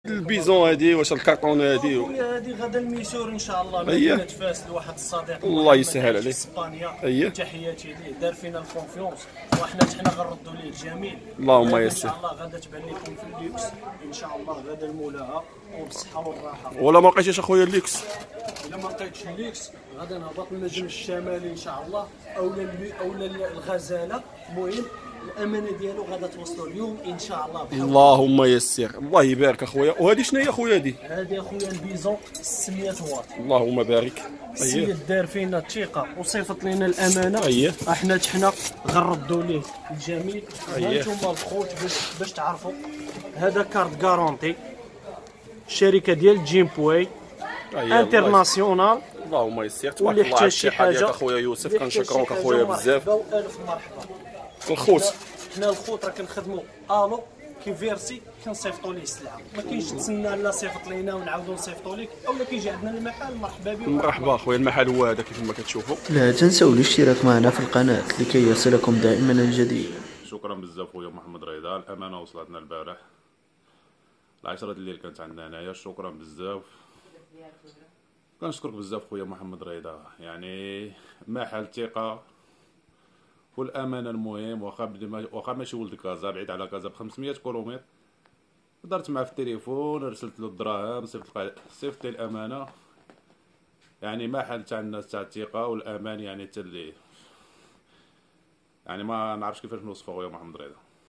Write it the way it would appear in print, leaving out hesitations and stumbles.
البيزون هادي واش الكارطون هادي خويا هادي غدا الميسور ان شاء الله. أيه. مدينة فاس لواحد الصديق الله يسهل عليك. في اسبانيا. أيه. تحياتي ليه، دار فينا الكونفيونس وحنا غنردوا ليه الجميل. اللهم ان يسر. شاء الله غدا تبان لكم في الليكس ان شاء الله غدا المولاها وبالصحه والراحه. ولا ما لقيتيش اخويا الليكس؟ الا ما لقيتش الليكس غدا نهبط للنجم الشمالي ان شاء الله اولا الغزاله. المهم الامانه ديالو غادا توصلوا اليوم ان شاء الله بحول. اللهم يسر. الله يبارك اخويا. وهذه شنو هي اخويا هذه؟ هذه اخويا البيزون 600 واط. اللهم بارك. السيد دار فينا الثقه وصيفط لنا الامانه. اييه. احنا غنردوا ليه الجميل. أيه. هانتوما الخوت باش تعرفوا هذا كارت كارونتي الشركه ديال جيمبوي انترناسيونال. اللهم يسر. تبارك واللي الله احتاج على شي الصحه ديالك حاجه اخويا يوسف، اللي احتاج كنشكروك شي حاجة اخويا بزاف. مرحبا والف مرحبا. الخوت حنا الخوت راه كنخدموا الو كيفيرسي كنصيفطوا ليه السلعه. ما كاينش تسنى لا صيفط لينا ونعاودوا نصيفطوا لك اولا كيجي عندنا المحل. مرحبا بك. مرحبا اخويا. المحل هو هذا كيف ما كتشوفوا. لا تنسوا الاشتراك معنا في القناة لكي يصلكم دائما الجديد. شكرا بزاف خويا محمد رضا، الامانه وصلتنا البارح العشرة الليل كانت عندنا هنايا. شكرا بزاف، كنشكرك بزاف خويا محمد رضا. يعني محل ثقه والامانه المهم. واخا ماشي ولد كازا، بعيد على كازا ب 500 كيلومتر. هضرت معاه في التليفون، رسلت له الدراهم، صيفط لي الامانه. يعني محل تاع الناس تاع الثقه والامان. يعني حتى اللي يعني ما نعرفش كيفاش نوصفه خويا محمد رضا.